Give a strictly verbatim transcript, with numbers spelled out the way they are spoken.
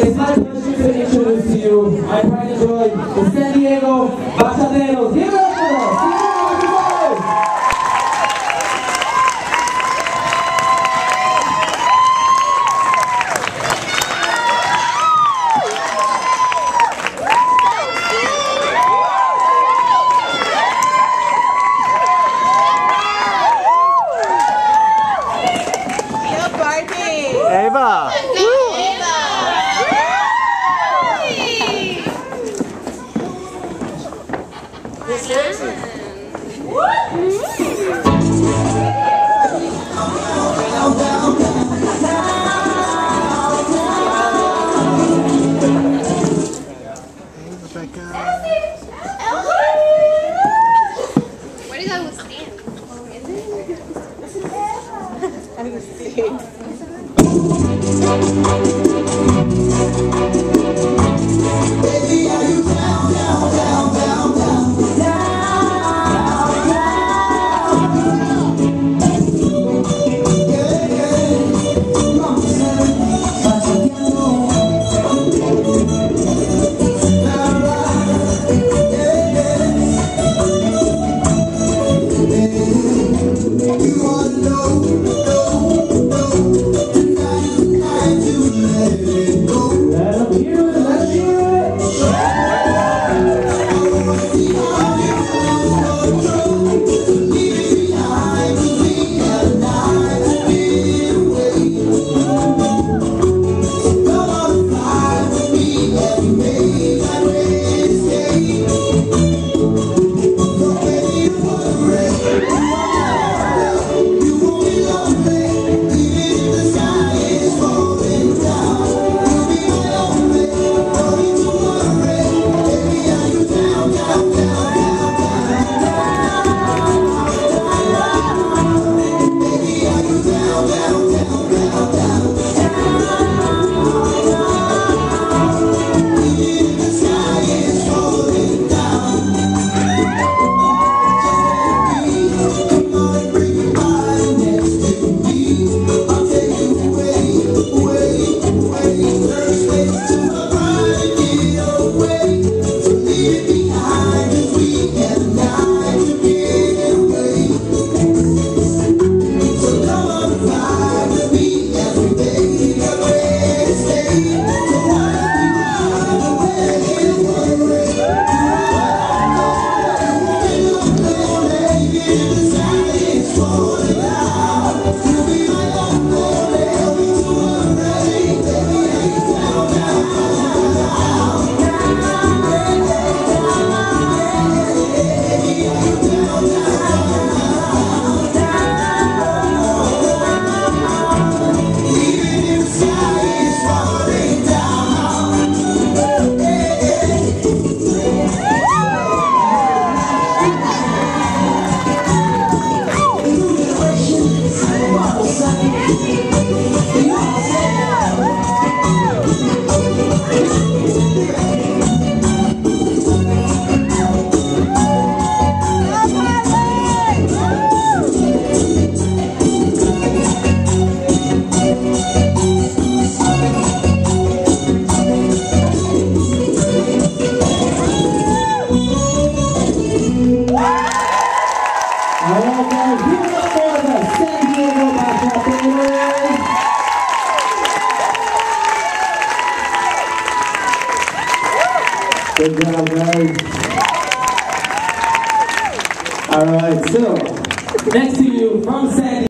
It's my pleasure to introduce to you my pride and joy, the San Diego Bachateros. Give it up for us! Eva! Where do you guys stand? I was seeing. Baby, are you down, down, down, down, down, down, down? Yeah, yeah. Vamos a ser bachateando. Now, right, yeah, yeah. You want to know, know, know. Tonight, tonight, you let it go. Let them hear it, let's hear it! Alright guys, give it up for the San Diego Bachateros! Good job guys! Alright, so, next to you from San Diego.